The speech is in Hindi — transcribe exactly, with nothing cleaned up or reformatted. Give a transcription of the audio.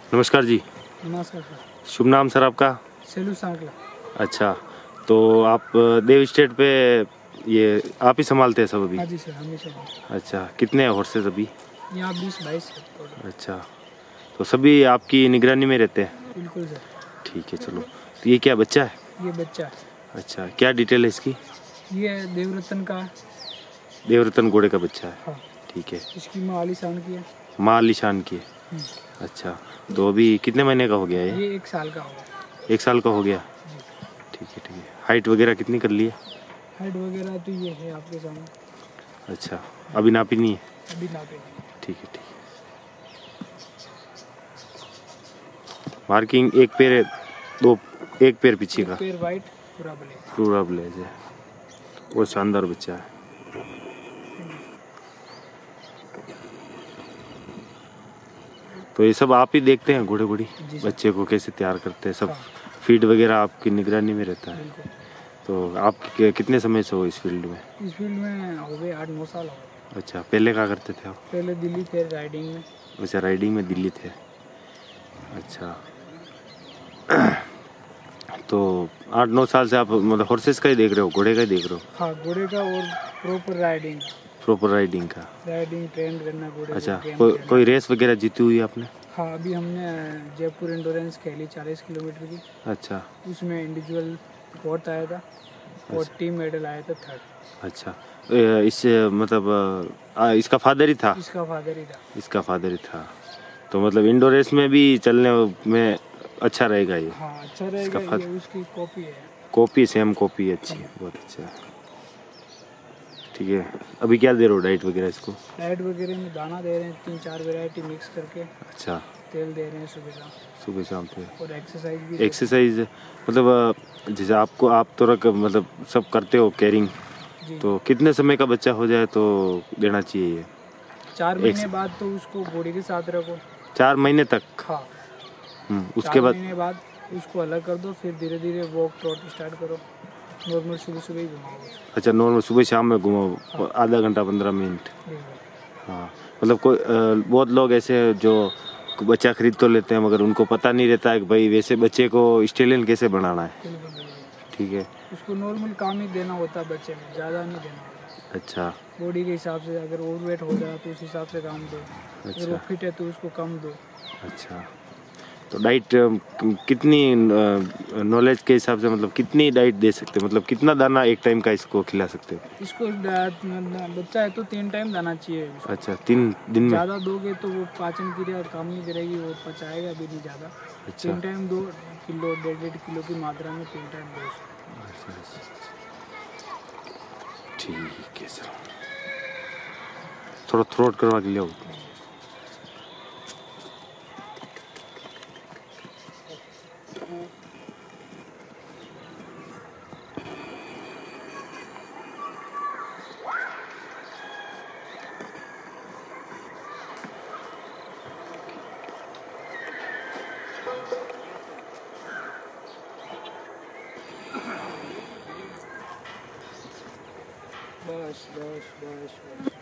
नमस्कार जी। नमस्कार सर। शुभ नाम सर आपका? सेलू सांकला। अच्छा, तो आप देव स्टेट पे ये आप ही संभालते हैं सब अभी? हाँ जी सर, हम ही संभालते। अच्छा, कितने हॉर्सेस अभी? यहाँ बीस बाईस है टोटल। अच्छा, तो सभी आपकी निगरानी में रहते हैं? बिल्कुल सर। ठीक है, चलो। तो ये क्या बच्चा है? ये बच्चा है। अच्छा, क्या डिटेल है इसकी? ये देवरतन का। देवरतन घोड़े का बच्चा है। हाँ। ठीक है। इसकी माँ आलीशान की है। माँ आलीशान की है। अच्छा, तो अभी कितने महीने का हो गया ये? ये एक साल का होगा। एक साल का हो गया। ठीक है, ठीक है। हाइट वगैरह कितनी कर ली है? हाइट वगैरह तो ये है आपके सामने। अच्छा, अभी नापी नहीं है? अभी नापे। ठीक है, ठीक है। मार्किंग एक पैर है, दो एक पैर पीछे का। पैर वाइट, पूरा ब्लैक। पूरा ब्लेज है। वो शानदार बच्चा है। तो ये सब आप ही देखते हैं घोड़े घोड़ी बच्चे को कैसे तैयार करते हैं सब? फीड वगैरह आपकी निगरानी में रहता है? तो आप कितने समय से हो इस फील्ड में? इस फील्ड में हो गए आठ नौ साल हो गए। अच्छा, पहले क्या करते थे आप? पहले दिल्ली थे राइडिंग में। अच्छा, राइडिंग में दिल्ली थे। अच्छा, तो आठ नौ साल से आप मतलब हॉर्सेस का ही देख रहे हो, घोड़े का ही देख रहे हो? हाँ, घोड़े का और प्रॉपर राइडिंग। प्रॉपर राइडिंग का। राइडिंग ट्रेन करना घोड़े। अच्छा, को, कोई रेस वगैरह जीती हुई आपने? हाँ, अभी हमने जयपुर इंडोरेंस खेली चालीस किलोमीटर की। अच्छा, उसमें इंडिविजुअल फोर्थ आया था और टीम मेडल आया था थर्ड। अच्छा, इस मतलब आ, इसका फादर ही था? इसका फादर ही था। इसका फादर ही था। तो मतलब इंडोर रेस में भी चलने में अच्छा रहेगा ये? हाँ, अच्छा रहेगा। ये उसकी कॉपी है। कॉपी, सेम कॉपी है। अच्छी है, बहुत अच्छा है। ठीक है, अभी क्या दे रहे हो डाइट वगैरह इसको? डाइट वगैरह में दाना दे रहे हैं, तीन चार वैरायटी मिक्स करके। अच्छा, तेल दे रहे हैं सुबह शाम। सुबह शाम पे। और एक्सरसाइज भी। एक्सरसाइज मतलब जैसे आपको आप तो रख मतलब सब करते हो कैरिंग, तो कितने समय का बच्चा हो जाए तो देना चाहिए ये? चार महीने बाद तो उसको घोड़े के साथ रखो। चार महीने तक? हाँ। उसके बाद महीने बाद उसको अलग कर दो, फिर धीरे धीरे वॉक ट्रॉट स्टार्ट करो। नॉर्मल सुबह सुबह ही घुमाओ। अच्छा, नॉर्मल सुबह शाम में घुमाओ। हाँ। आधा घंटा पंद्रह मिनट। हाँ, मतलब कोई बहुत लोग ऐसे जो बच्चा खरीद तो लेते हैं मगर उनको पता नहीं रहता है कि भाई वैसे बच्चे को स्टेलियन कैसे बनाना है। ठीक है, उसको नॉर्मल काम ही देना होता है बच्चे में, ज़्यादा नहीं देना होता। अच्छा, बॉडी के हिसाब से अगर ओवर वेट हो जाए तो उस हिसाब से काम दो। अच्छा। अगर वो फिट है तो उसको कम दो। अच्छा, तो डाइट कितनी नॉलेज के हिसाब से मतलब कितनी डाइट दे सकते हैं, मतलब कितना दाना एक टाइम का इसको खिला सकते हो? इसको बच्चा है तो तीन टाइम दाना चाहिए। अच्छा, तीन दिन में? ज़्यादा दोगे तो वो पाचन क्रिया काम नहीं करेगी, वो पचाएगा भी नहीं ज़्यादा। अच्छा। तीन टाइम दो किलो डेढ़ डेढ़ किलो की मात्रा में तीन टाइम दो। अच्छा, ठीक है सर, थोड़ा थ्रोट करवा के लियो। बस बस बस बस।